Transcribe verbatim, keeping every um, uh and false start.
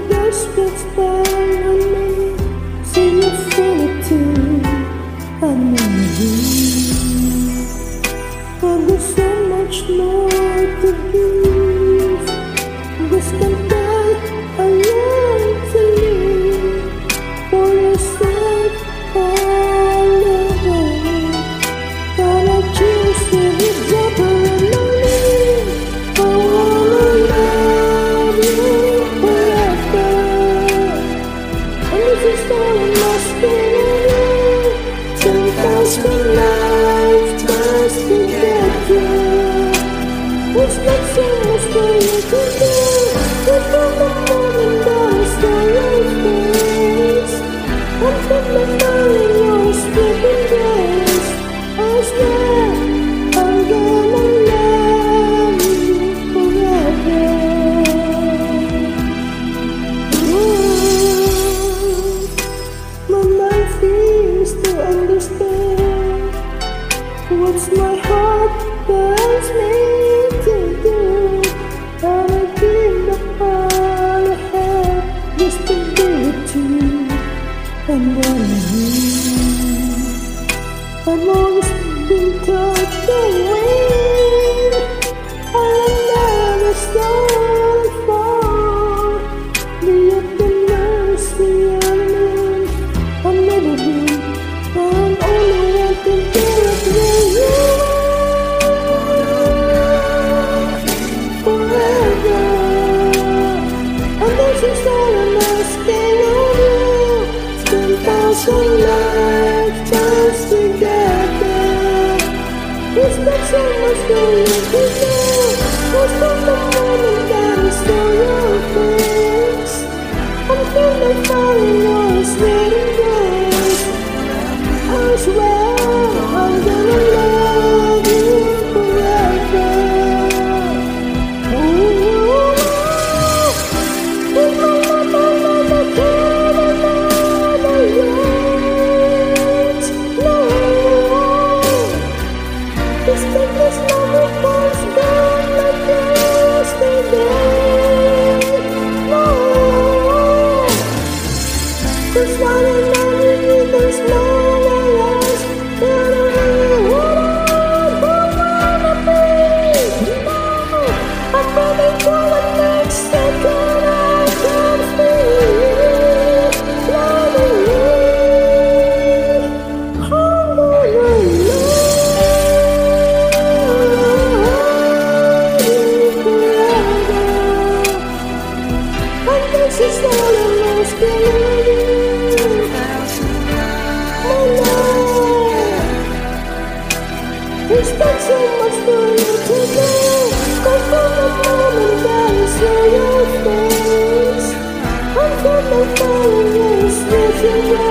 desperate spell on me. See you feel it too. I know you. But there's so much more to give. This can take a long to live for yourself all over. Gotta choose to be proper and lonely. I wanna love you forever. And this is all I'm asking of you. Ten thousand lifetimes together. It's not so much for you to do. But from the moment that I saw your face, I'm from the falling your sleeping days. I swear I'm gonna love you forever. Ooh, my mind feels to understand what's my heart tells me to do. Gotta give up all I have just to be with you. And then I've always been taught the way. I'll never start to fall. Be at the mercy of me. I've never been. I'm only want to be with you forever. And this is all I'm asking of you. Ten thousand lifetimes together. It's not so much for you to do. But from the moment that I saw your face, I'm feeling falling your sweet embrace. I swear I'm gonna love you forever. Ooh, with my love, my love, I can't another yet. No, this thing never comes down like yesterday. No, 'cause what I know you need is no one else. But I really wanna, wanna be. No, I'm ready for the next second. I can feel loving you. I'm gonna love you forever. And this is all I'm asking of you. My love, it's not so much for you to do. But from the moment that I saw your face, I'm from the falling your sweet embrace.